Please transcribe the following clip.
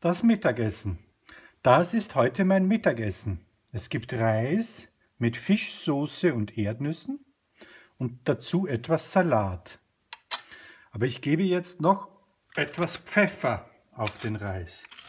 Das Mittagessen. Das ist heute mein Mittagessen. Es gibt Reis mit Fischsoße und Erdnüssen und dazu etwas Salat. Aber ich gebe jetzt noch etwas Pfeffer auf den Reis.